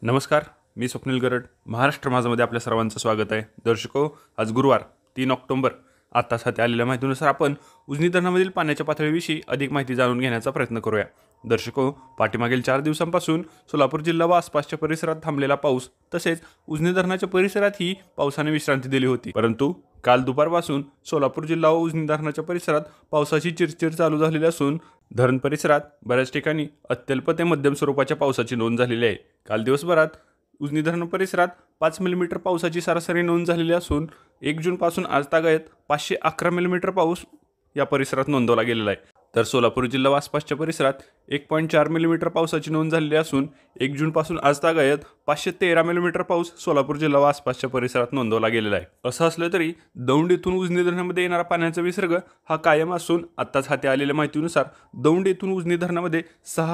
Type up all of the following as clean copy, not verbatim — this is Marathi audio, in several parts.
नमस्कार, मी स्वप्नील गरड. महाराष्ट्र माझामध्ये आपल्या सर्वांचं स्वागत आहे. दर्शको, आज गुरुवार 3 ऑक्टोबर. आत्ताच हाती आलेल्या माहितीनुसार आपण उजनी धरणामधील पाण्याच्या पातळीविषयी अधिक माहिती जाणून घेण्याचा प्रयत्न करूया. दर्शको, पाठीमागील 4 दिवसांपासून सोलापूर जिल्हा व आसपासच्या परिसरात थांबलेला पाऊस तसेच उजनी धरणाच्या परिसरातही पावसाने विश्रांती दिली होती. परंतु काल दुपारपासून सोलापूर जिल्हा व उजनी धरणाच्या परिसरात पावसाची चिरचिर चालू झालेली असून धरण परिसरात बऱ्याच ठिकाणी अत्यल्प ते मध्यम स्वरूपाच्या पावसाची नोंद झालेली आहे. काल दिवसभरात उजनी धरण परिसरात 5 मिलीमीटर पावसाची सरासरी नोंद झालेली असून 1 जूनपासून आज तागायत 511 मिलीमीटर पाऊस या परिसरात नोंदवला गेलेला आहे. तर सोलापूर जिल्हा व आसपासच्या परिसरात 1.4 मिलीमीटर पावसाची नोंद झालेली असून 1 जूनपासून आज तागायत 513 मिलीमीटर पाऊस सोलापूर जिल्हा व आसपासच्या परिसरात नोंदवला गेलेला आहे. असं असलं तरी दौंड येथून उजनी धरणामध्ये येणारा पाण्याचा विसर्ग हा कायम असून आत्ताच हाती आलेल्या माहितीनुसार दौंड येथून उजनी धरणामध्ये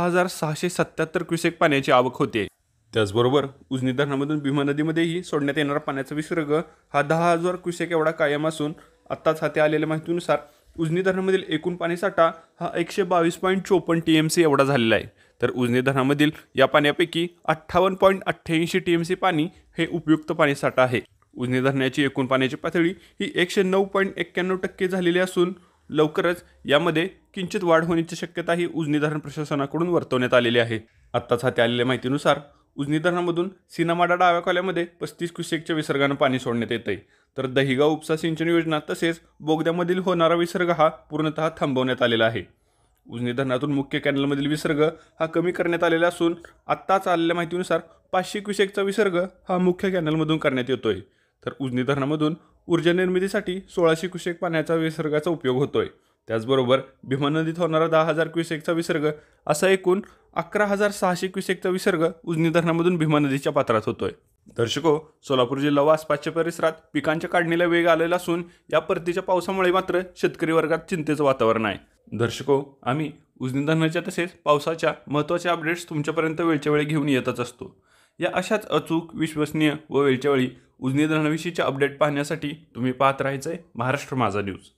6,677 क्युसेक पाण्याची आवक होते. त्याचबरोबर उजनी धरणामधून भीमा नदीमध्येही सोडण्यात येणारा पाण्याचा विसर्ग हा 10,000 क्युसेक एवढा कायम असून आत्ताच हाती आलेल्या माहितीनुसार उजनी धरणामधील एकूण पाणीसाठा हा 122.54 TMC एवढा झालेला आहे. तर उजनी धरणामधील या पाण्यापैकी 58.88 TMC पाणी हे उपयुक्त पाणीसाठा आहे. उजनी धरणाची एकूण पाण्याची पातळी ही 109.91% झालेली असून लवकरच यामध्ये किंचित वाढ होण्याची शक्यता ही उजनी धरण प्रशासनाकडून वर्तवण्यात आलेली आहे. आत्ताच हाती आलेल्या माहितीनुसार उजनी धरणामधून सिनामाडा डाव्या खोल्यामध्ये 35 क्युसेकच्या विसर्गानं पाणी सोडण्यात येत आहे. तर दहिगाव उपसा सिंचन योजना तसेच बोगद्यामधील होणारा विसर्ग हा पूर्णतः थांबवण्यात आलेला आहे. उजनी धरणातून मुख्य कॅनलमधील विसर्ग हा कमी करण्यात आलेला असून आत्ताच आलेल्या माहितीनुसार 500 क्युसेकचा विसर्ग हा मुख्य कॅनलमधून करण्यात येतोय. तर उजनी धरणामधून ऊर्जा निर्मितीसाठी 1600 क्युसेक पाण्याचा विसर्गाचा उपयोग होतोय. त्याचबरोबर भीमा नदीत होणारा 10,000 क्युसेकचा विसर्ग असा एकूण 11,600 क्युसेकचा विसर्ग उजनी धरणामधून भीमा नदीच्या पात्रात होतोय. दर्शको, सोलापूर जिल्हा व आसपासच्या परिसरात पिकांच्या काढणीला वेग आलेला असून या परतीच्या पावसामुळे मात्र शेतकरी वर्गात चिंतेचं वातावरण आहे. दर्शको, आम्ही उजनी धरणाच्या तसेच पावसाच्या महत्त्वाच्या अपडेट्स तुमच्यापर्यंत वेळच्या वेळी घेऊन येतच असतो. या अशाच अचूक, विश्वसनीय व वेळच्या वेळी उजनी धरणाविषयीचे अपडेट पाहण्यासाठी तुम्ही पाहत राहायचं आहे महाराष्ट्र माझा न्यूज.